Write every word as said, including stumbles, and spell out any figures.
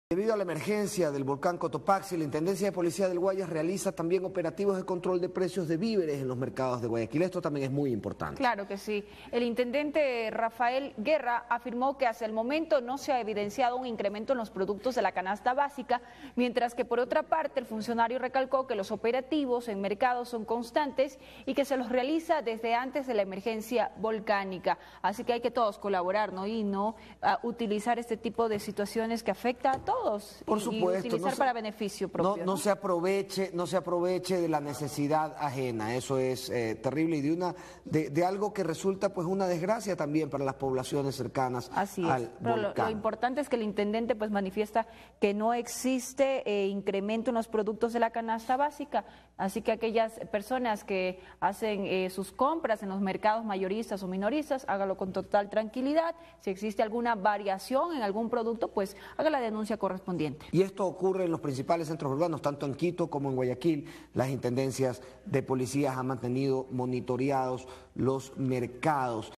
Debido a la emergencia del volcán Cotopaxi, la Intendencia de Policía del Guayas realiza también operativos de control de precios de víveres en los mercados de Guayaquil. Esto también es muy importante. Claro que sí. El intendente Rafael Guerra afirmó que hasta el momento no se ha evidenciado un incremento en los productos de la canasta básica, mientras que por otra parte el funcionario recalcó que los operativos en mercados son constantes y que se los realiza desde antes de la emergencia volcánica. Así que hay que todos colaborar, ¿no? Y no uh, utilizar este tipo de situaciones que afecta a todos. Por supuesto, y utilizar no se, para beneficio propio. No, no, ¿no? se aproveche, no se aproveche de la necesidad ajena, eso es eh, terrible y de una de, de algo que resulta pues una desgracia también para las poblaciones cercanas Así al es. Pero volcán. Lo, lo importante es que el intendente pues manifiesta que no existe eh, incremento en los productos de la canasta básica, así que aquellas personas que hacen eh, sus compras en los mercados mayoristas o minoristas, hágalo con total tranquilidad. Si existe alguna variación en algún producto, pues haga la denuncia correspondiente. Y esto ocurre en los principales centros urbanos, tanto en Quito como en Guayaquil. Las intendencias de policías han mantenido monitoreados los mercados.